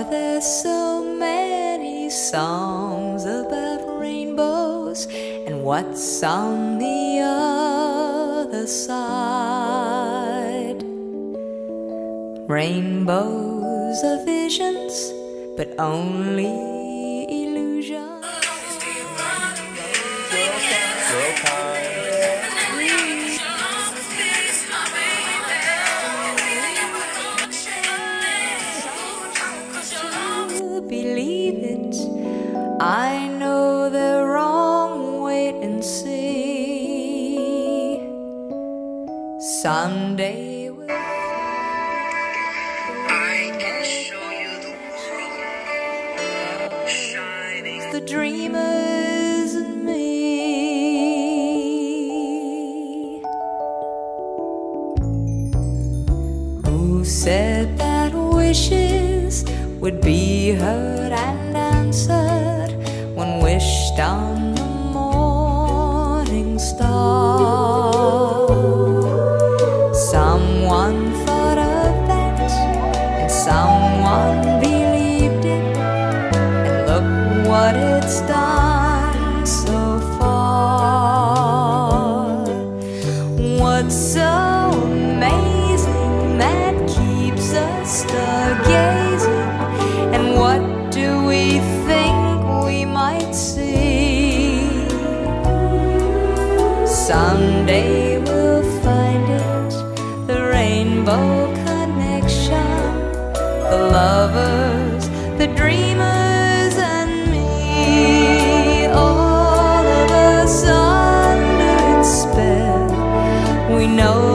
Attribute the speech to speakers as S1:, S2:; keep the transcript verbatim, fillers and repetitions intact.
S1: there so many songs about rainbows, and what's on the other side? Rainbows are visions, but only illusions. Believe it, I know they're wrong, wait and see. Someday we'll
S2: I can show you the world shining.
S1: the dreamers and me. Who said that wishes would be heard and answered when wished on the morning star? Someone thought of that, and someone believed it, and look what it's done so far. What's so amazing that keeps us stargazing? And what do we think we might see? Someday we'll find it, the rainbow connection, the lovers, the dreamers and me. All of us under its spell, we know